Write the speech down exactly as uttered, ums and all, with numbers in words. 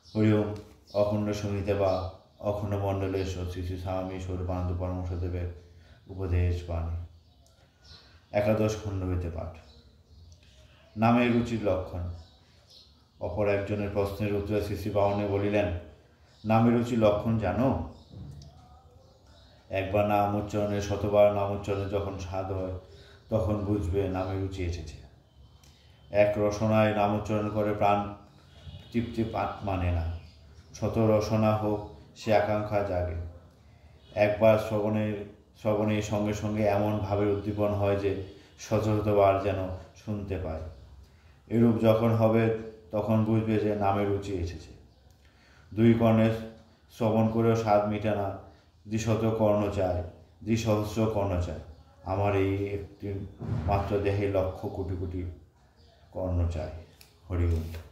হরি ওম। অখণ্ড সংহিতা বা অখণ্ড মণ্ডলেশ্বর শ্রী শ্রী স্বামী স্বরূপানন্দ পরমহংসদেবের উপদেশ বাণী একাদশ খণ্ড হইতে পাঠ। নামের রুচির লক্ষণ। অপর একজনের প্রশ্নের উত্তরে শ্রী শ্রী বামনে বলিলেন, নামের রুচির লক্ষণ জানো? একবার নাম উচ্চারণে শতবার নাম উচ্চারণে যখন স্বাদ হয় তখন বুঝবে নামে রুচি এসেছে। এক রসনায় নাম উচ্চারণ করে প্রাণ তৃপ্তি পাঠ মানে না, শত রসনা হোক সে আকাঙ্ক্ষা জাগে। একবার শ্রবণের শ্রবণের সঙ্গে সঙ্গে এমন ভাবের উদ্দীপন হয় যে শত শতবার যেন শুনতে পায়। এরূপ যখন হবে তখন বুঝবে যে নামে রুচি এসেছে। দুই কর্ণে শ্রবণ করেও স্বাদ মিটে না, দ্বিশত কর্ণ চায়, দ্বিসহস্র কর্ণ চায়। আমার এই একটি মাত্র দেহে লক্ষ কোটি কোটি কর্ণ চাই। হরি ওম।